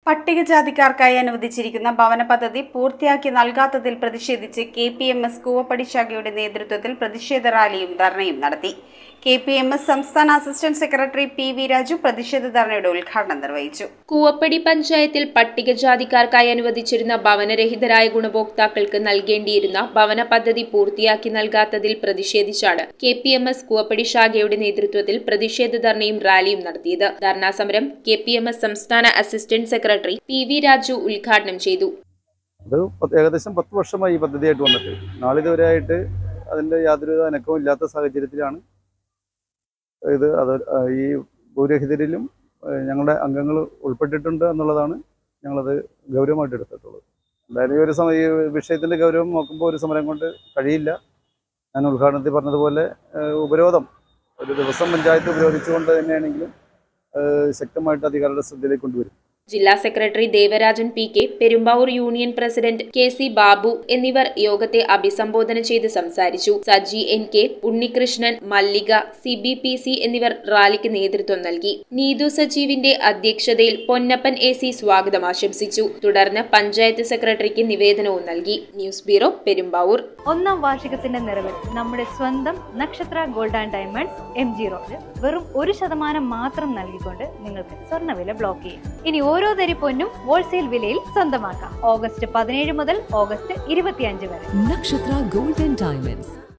പട്ടികജാതിക്കാർക്കായി അനുവദിച്ചിരിക്കുന്ന ഭവന പദ്ധതി പൂർത്തിയാക്കി നൽകാത്തതിൽ പ്രതിഷേധിച്ച് KPMS കൂവപ്പടി ശാഖയുടെ നേതൃത്വത്തിൽ പ്രതിഷേധ റാലിയും ധർണയും നടത്തി. KPMS സംസ്ഥാന അസിസ്റ്റന്റ് സെക്രട്ടറി PV രാജു പ്രതിഷേധ ധർണയുടെ ഉദ്ഘാടനം നിർവഹിച്ചു. കൂവപ്പടി പഞ്ചായത്തിൽ പട്ടികജാതിക്കാർക്കായി അനുവദിച്ചിരുന്ന ഭവനരഹിതരായ ഗുണഭോക്താക്കൾക്ക് നൽകേണ്ടിയിരുന്ന ഭവന പദ്ധതി പൂർത്തിയാക്കി നൽകാത്തതിൽ പ്രതിഷേധിച്ചാണ് KPMS കൂവപ്പടി ശാഖയുടെ നേതൃത്വത്തിൽ പ്രതിഷേധ ധർണയും റാലിയും നടത്തിയത്. ധർണാ സമരം KPMS സംസ്ഥാന അസിസ്റ്റന്റ് സെക്രട്ടറി PV രാജു ഉദ്ഘാടനം ചെയ്തു. ഏകദേശം 10 വർഷമായി ഈ പദ്ധതിയായിട്ട് വന്നിട്ട് നാളിതുവരെയായിട്ട് അതിൻ്റെ യാതൊരു അനക്കവും ഇല്ലാത്ത സാഹചര്യത്തിലാണ് ഈ ഭൂരഹിതരിലും ഞങ്ങളുടെ അംഗങ്ങൾ ഉൾപ്പെട്ടിട്ടുണ്ട് എന്നുള്ളതാണ് ഞങ്ങളത് ഗൗരവമായിട്ട് എടുത്തിട്ടുള്ളത്. എന്തായാലും ഈ വിഷയത്തിൻ്റെ ഗൗരവം നോക്കുമ്പോൾ ഒരു സമരം കൊണ്ട് കഴിയില്ല. ഞാൻ ഉദ്ഘാടനത്തിൽ പറഞ്ഞതുപോലെ ഉപരോധം ഒരു ദിവസം പഞ്ചായത്ത് ഉപരോധിച്ചുകൊണ്ട് തന്നെയാണെങ്കിലും ശക്തമായിട്ട് അധികാരികളുടെ ശ്രദ്ധയിലേക്ക് കൊണ്ടുവരും. ജില്ലാ secretary Devarajan PK, Perumbavoor union president KC Babu എന്നിവർ യോഗത്തെ അഭിസംബോധന ചെയ്ത് സംസാരിച്ചു. സജി NK, ഉണ്ണികൃഷ്ണൻ, മല്ലിക, CBPC എന്നിവർ റാലിക്ക് നേതൃത്വം നൽകി. നീതു സജീവിന്റെ അധ്യക്ഷതയിൽ പൊന്നപ്പൻ AC സ്വാഗതം ആശംസിച്ചു. തുടർന്ന് പഞ്ചായത്ത് സെക്രട്ടറിക്ക് നിവേദനവും നൽകി. News bureau, Perumbavoor. 1ാം വാർഷികത്തിന്റെ നിറവിൽ നമ്മുടെ സ്വന്തം നക്ഷത്ര ഗോൾഡ് ആൻഡ് ഡയമണ്ട്സ് MG റോഡിൽ വെറും 1% മാത്രം നൽകിക്കൊണ്ട് നിങ്ങൾക്ക് സ്വർണ്ണവില ബ്ലോക്ക് ചെയ്യാം. ഇനി ഓരോ തരി പൊന്നും ഹോൾസെയിൽ വിലയിൽ സ്വന്തമാക്കാം. ഓഗസ്റ്റ് 17 മുതൽ ഓഗസ്റ്റ് 25 വരെ. നക്ഷത്ര ഗോൾഡ് ആൻഡ് ഡയമണ്ട്സ്.